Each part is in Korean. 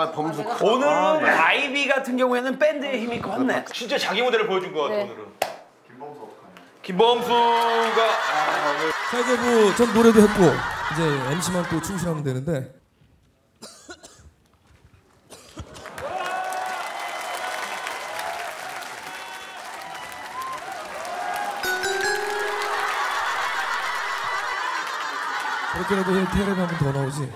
범수. 오늘은 아이비 같은 경우에는 밴드의 힘이 컸네. 진짜 자기 무대를 보여준 것 같아 오늘은. 김범수가 자 이제 뭐 전 노래도 했고 이제 MC만 또 충실하면 되는데 그렇게라도 테레비 한 번 더 나오지.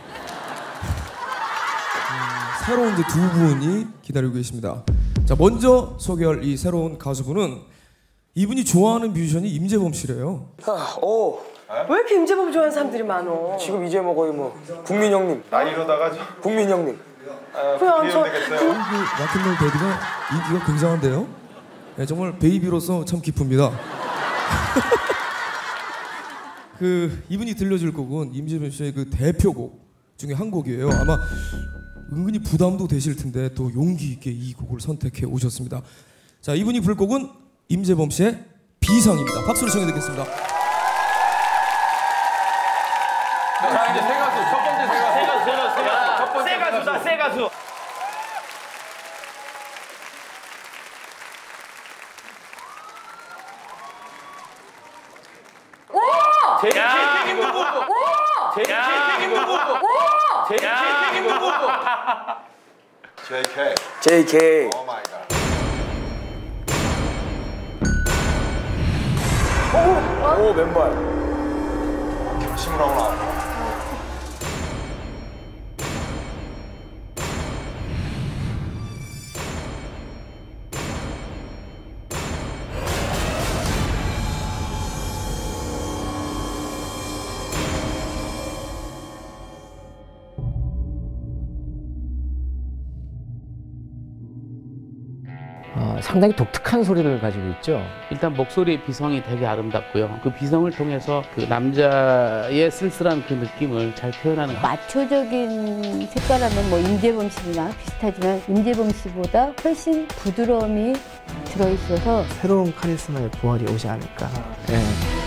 새로운 이제 두 분이 기다리고 계십니다. 자 먼저 소개할 이 새로운 가수분은 이분이 좋아하는 뮤지션이 임재범 씨래요. 왜 이렇게 임재범 좋아하는 사람들이 많어? 지금 이제 뭐 거의 뭐 국민 형님. 나이로다가 국민 형님. 그냥 저 락앤롤 데뷔가 인기가 굉장한데요. 네, 정말 베이비로서 참 기쁩니다. 이분이 들려줄 곡은 임재범 씨의 그 대표곡 중에 한 곡이에요. 아마 은근히 부담도 되실 텐데 또 용기 있게 이 곡을 선택해 오셨습니다. 자, 이분이 부를 곡은 임재범 씨의 비상입니다. 박수로 청해 듣겠습니다. 자 이제 새 가수 첫 번째 새 가수다 새 가수. 재택임 누구? 재택임 누구? 재택임 누구? JK. JK. 오 마이 갓. 오 맨발. 결심을 하고 나왔다. 상당히 독특한 소리를 가지고 있죠. 일단 목소리의 비성이 되게 아름답고요. 그 비성을 통해서 그 남자의 쓸쓸한 그 느낌을 잘 표현하는. 마초적인 색깔하면 뭐 임재범 씨나 비슷하지만 임재범 씨보다 훨씬 부드러움이 들어있어서 새로운 카리스마의 부활이 오지 않을까. 네.